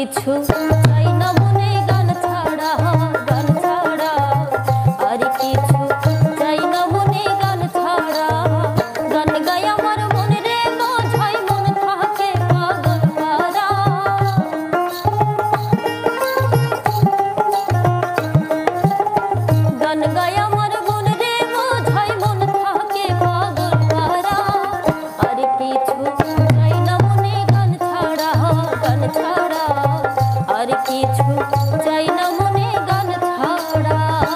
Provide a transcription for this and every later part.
কিছু চাই না মনে গান ছাড়া আর কিছু চাই না মনে গান ছাড়া গান গাই আমার মনে রে বোঝাই মন থাকে পাগল পারা গান গাই আমার মনে রে বোঝাই মন থাকে পাগল পারা আর কিছু চাই না মনে গান ছাড়া আর কিছু চাই না মনে গান ছাড়া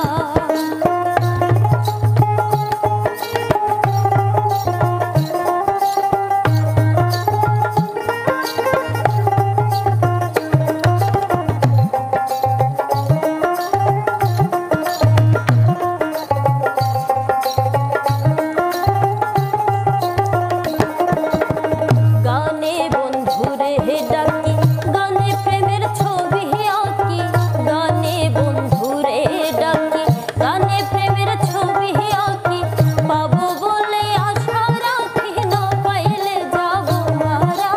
গানে বন্ধুরে ডাকি গানে প্রেমের ছবি আঁকি গানে বন্ধুরে ডাকি গানে প্রেমের ছবি আঁকি পাবো বলে আশা রাখি না পাইলে যাবো মারা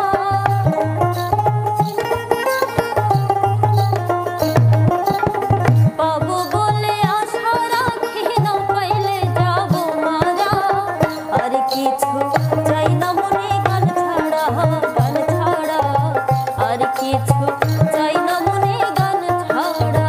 পাবো বলে আশা রাখি না পাইলে যাবো মারা আর কিছু চাই না মনে গান ছাড়া আর কিছু চাই না মনে গান ছাড়া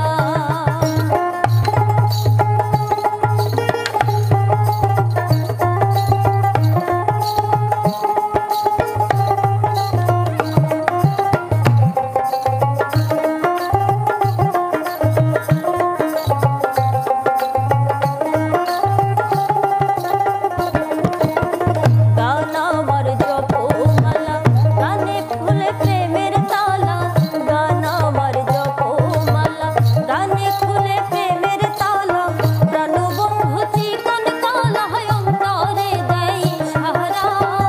গান আমার জপমালা গানে ফুলে প্রেমের তালা গান আমার জপমালা গানে ফুলে প্রেমের তালা প্রাণ বন্ধু চিকন কালা অন্তরে দেয় সাহারা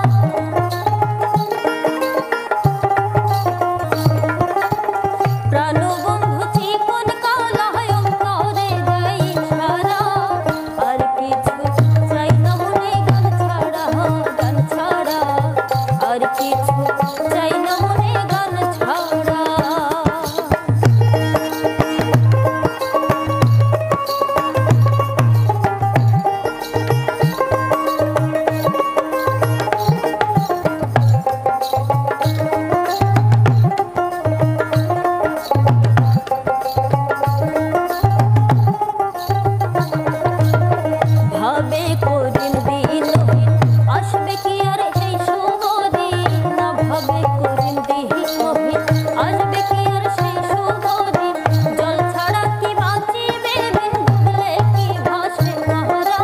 প্রাণ বন্ধু চিকন কালা অন্তরে দেয় সাহারা আর কিছু চাই না মনে গান ছাড়া আর কিছু চাই না মনে গান ছাড়া ভাবে করিম দিনহীন আসবে কি আর সেই শুভ দিন না ভাবে করিম দিনহীন আসবে কি আর সেই শুভ দিন জল ছাড়া কি বাঁচিবে বিন ডুবলে কি ভাসবে মহারা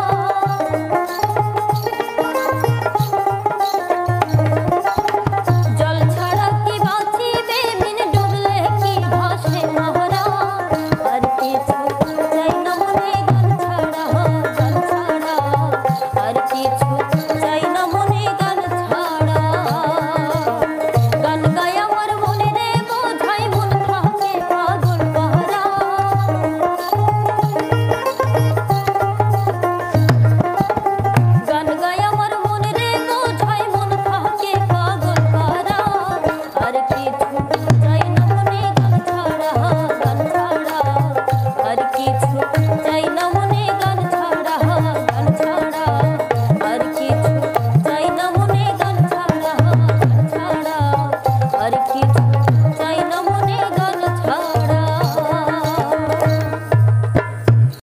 জল ছাড়া কি বাঁচিবে বিন ডুবলে কি ভাসবে মহারা আর কিছু চাই না মনে গান ছাড়া আর কিছু চাই না মনে গান ছাড়া গান গাই আমার মনে রে বোঝাই মন থাকে পাগল পারা গান গাই আমার মনে রে বোঝাই মন থাকে পাগল পারা আর কিছু চাই না মনে গান ছাড়া আর কিছু চাই না মনে গান ছাড়া আর কিছু চাই না মনে গান ছাড়া আর কিছু